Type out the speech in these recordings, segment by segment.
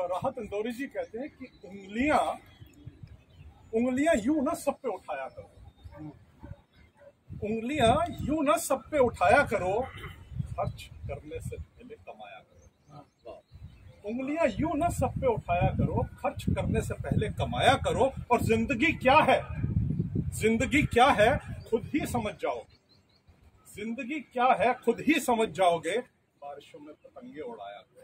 राहत इंदौरी जी कहते हैं कि उंगलियां यूं ना सब पे उठाया करो, उंगलियां यूं ना सब पे उठाया करो, खर्च करने से पहले कमाया करो। उंगलियां यूं ना सब पे उठाया करो, खर्च करने से पहले कमाया करो। और जिंदगी क्या है, जिंदगी क्या है खुद ही समझ जाओगे। जिंदगी क्या है खुद ही समझ जाओगे, बारिशों में पतंगे उड़ाया करो।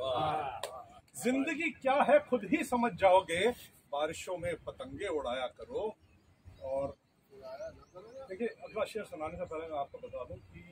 जिंदगी क्या है खुद ही समझ जाओगे, बारिशों में पतंगे उड़ाया करो। और देखिए, अगला शेर सुनाने से पहले मैं आपको बता दूं कि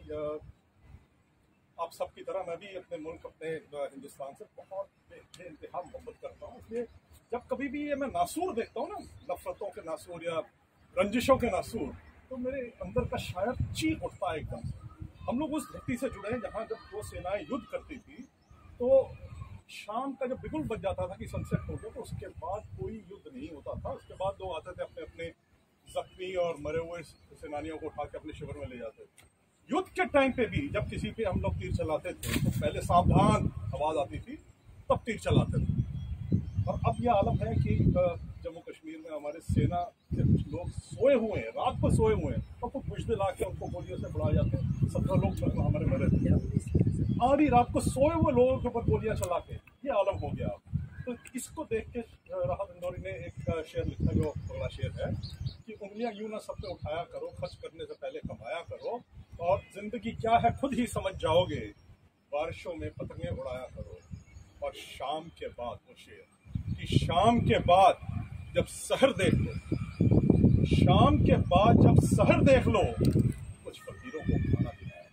आप सबकी तरह मैं भी अपने मुल्क, अपने हिंदुस्तान से बहुत बेइंतहा मोहब्बत करता हूँ। इसलिए जब कभी भी ये मैं नासूर देखता हूँ ना, नफरतों के नासूर या रंजिशों के नासूर, तो मेरे अंदर का शायर चीख उठता है एकदम। हम लोग उस धरती से जुड़े हैं जहाँ जब दो सेनाएं युद्ध करती थी, तो शाम का जब बिगुल बज जाता था कि सनसेट हो गया, तो उसके बाद कोई युद्ध नहीं होता था। उसके बाद लोग आते थे अपने अपने जख्मी और मरे हुए सेनानियों को उठा के अपने शिविर में ले जाते थे। युद्ध के टाइम पे भी जब किसी पे हम लोग तीर चलाते थे तो पहले सावधान आवाज आती थी, तब तीर चलाते थे। और अब यह आलम है कि जम्मू कश्मीर में हमारे सेना के कुछ लोग सोए हुए हैं, रात को सोए हुए हैं, और कुछ बुजदिल आके उनको गोलियों से बुलाए जाते हैं। 17 लोग हमारे मरे थे, आधी रात को सोए हुए लोगों के ऊपर गोलियां चला के, ये आलम हो गया। तो इसको देख के राहत इंदौरी ने एक शेर लिखा, जो अगला शेर है कि उंगलियां यूं ना सब पे उठाया करो, खर्च करने से पहले कमाया करो। और जिंदगी क्या है खुद ही समझ जाओगे, बारिशों में पतंगे उड़ाया करो। और शाम के बाद वो शेर कि शाम के बाद जब सहर देख लो, शाम के बाद जब सहर देख लो, कुछ फकीरों को खाना खिलाया।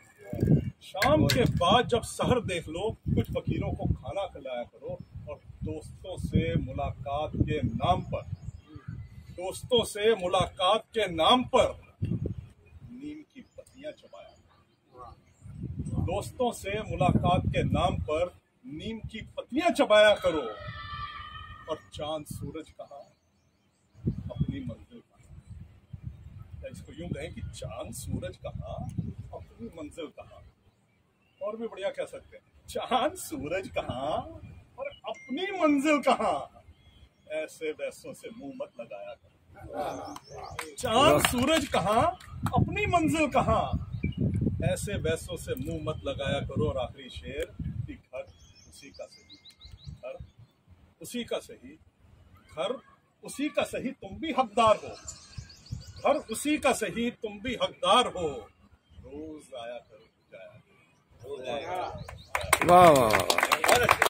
शाम के बाद जब सहर देख लो, कुछ फकीरों को खाना खिलाया करो। और दोस्तों से मुलाकात के नाम पर, दोस्तों से मुलाकात के नाम पर नीम की पत्तियां चबाया। दोस्तों से मुलाकात के नाम पर नीम की पत्तियां चबाया करो। और चांद सूरज कहाँ, अपनी मंजिल कहाँ। इसको यूं कहें कि चांद सूरज कहाँ, अपनी मंजिल कहाँ। और भी बढ़िया कह सकते हैं, चांद सूरज कहाँ और अपनी मंजिल कहाँ, ऐसे वैसों से मुंह मत लगाया करो। चांद सूरज कहाँ, अपनी मंजिल कहाँ, ऐसे वैसों से मुंह मत लगाया करो। और आखिरी शेर कि घर उसी का सही, घर उसी का सही, घर उसी का सही, तुम भी हकदार हो। घर उसी का सही, तुम भी हकदार हो। रोज आया करो, जाया करो। वाह वाह वाह।